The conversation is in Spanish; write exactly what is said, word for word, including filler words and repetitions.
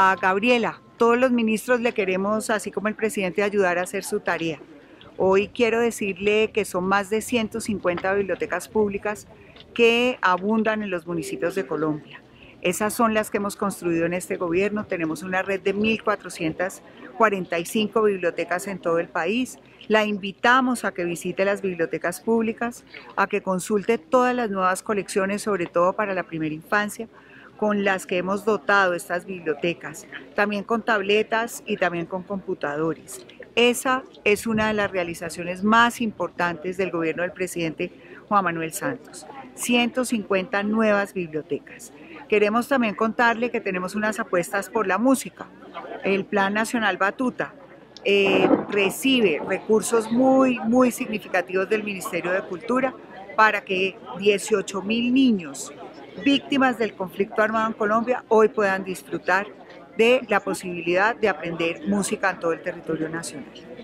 A Gabriela, todos los ministros le queremos, así como el presidente, ayudar a hacer su tarea. Hoy quiero decirle que son más de ciento cincuenta bibliotecas públicas que abundan en los municipios de Colombia. Esas son las que hemos construido en este gobierno. Tenemos una red de mil cuatrocientas cuarenta y cinco bibliotecas en todo el país. La invitamos a que visite las bibliotecas públicas, a que consulte todas las nuevas colecciones, sobre todo para la primera infancia, con las que hemos dotado estas bibliotecas, también con tabletas y también con computadores. Esa es una de las realizaciones más importantes del gobierno del presidente Juan Manuel Santos. ciento cincuenta nuevas bibliotecas. Queremos también contarle que tenemos unas apuestas por la música. El Plan Nacional Batuta eh, recibe recursos muy, muy significativos del Ministerio de Cultura para que dieciocho mil niños víctimas del conflicto armado en Colombia hoy puedan disfrutar de la posibilidad de aprender música en todo el territorio nacional.